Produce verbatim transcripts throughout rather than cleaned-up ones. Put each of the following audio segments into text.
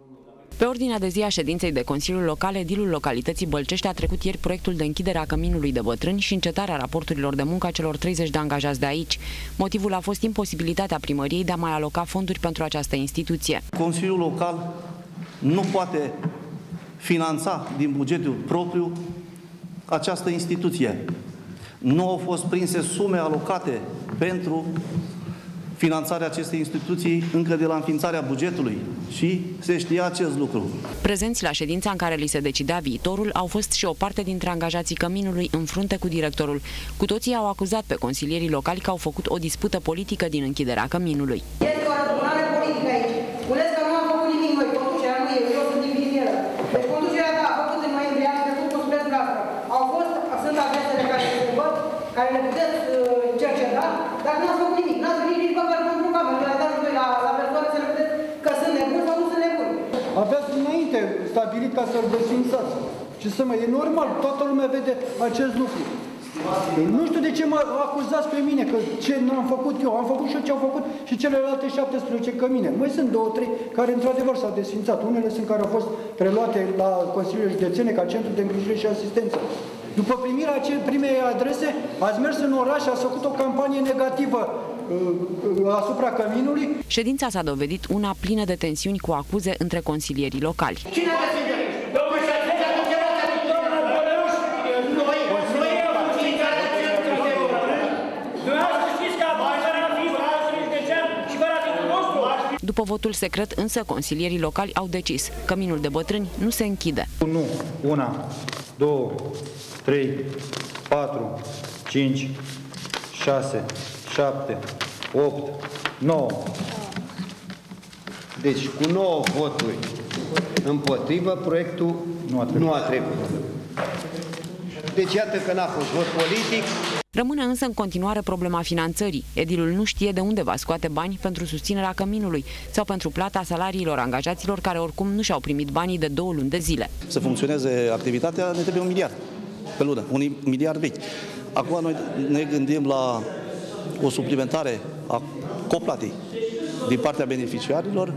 Pe ordinea de zi a ședinței de Consiliul Local, edilul localității Bălcești a trecut ieri proiectul de închidere a căminului de bătrâni și încetarea raporturilor de muncă a celor treizeci de angajați de aici. Motivul a fost imposibilitatea primăriei de a mai aloca fonduri pentru această instituție. Consiliul Local nu poate finanța din bugetul propriu această instituție. Nu au fost prinse sume alocate pentru finanțarea acestei instituții încă de la înființarea bugetului și se știa acest lucru. Prezenți la ședința în care li se decidea viitorul au fost și o parte dintre angajații căminului în frunte cu directorul. Cu toții au acuzat pe consilierii locali că au făcut o dispută politică din închiderea căminului. Este o răzbunare politică aici. Spuneți că nu am făcut nimic noi, conducerea nu e, eu sunt divinieră. Deci conducerea ta a făcut în noiembrie anul trecut, cum spuneți dumneavoastră. Au fost, sunt adresele care se văd, care le puteți uh, cerceta, dar nu ați făcut nimic. N-ați venit nici măcar pentru cameră, le-ați dat voi la, la persoane să le vedeți că sunt nebuni sau nu sunt nebuni. Aveați înainte stabilit ca să-l desfințați. Și să mă, e normal, toată lumea vede acest lucru. Nu știu de ce mă acuzați pe mine, că ce n-am făcut eu, am făcut și eu ce au făcut și celelalte șaptesprezece cămine. Mai sunt două, trei care într-adevăr s-au desfințat. Unele sunt care au fost preluate la Consiliul Județene ca centru de îngrijire și asistență. După primirea primei adrese, ați mers în oraș și ați făcut o campanie negativă uh, asupra căminului. Ședința s-a dovedit una plină de tensiuni cu acuze între consilierii locali. Cine a decis? După votul secret, însă, consilierii locali au decis: căminul de bătrâni nu se închide. unu, unu, doi, trei, patru, cinci, șase, șapte, opt, nouă. Deci, cu nouă voturi împotrivă, proiectul nu a trecut. Nu a trecut. Deci, iată că n-a fost vot politic. Rămâne însă în continuare problema finanțării. Edilul nu știe de unde va scoate bani pentru susținerea căminului sau pentru plata salariilor angajaților care oricum nu și-au primit banii de două luni de zile. Să funcționeze activitatea ne trebuie un miliard pe lună, un miliard vechi. Acum noi ne gândim la o suplimentare a coplatei din partea beneficiarilor.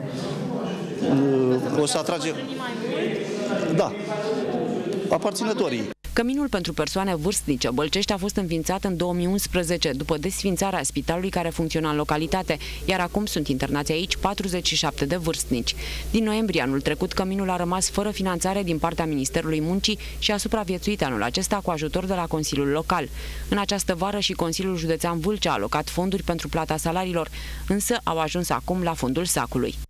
O să atrage... Da, aparținătorii. Căminul pentru persoane vârstnice Bălcești a fost înființat în două mii unsprezece, după desființarea spitalului care funcționa în localitate, iar acum sunt internați aici patruzeci și șapte de vârstnici. Din noiembrie anul trecut, căminul a rămas fără finanțare din partea Ministerului Muncii și a supraviețuit anul acesta cu ajutor de la Consiliul Local. În această vară și Consiliul Județean Vâlcea a alocat fonduri pentru plata salariilor, însă au ajuns acum la fundul sacului.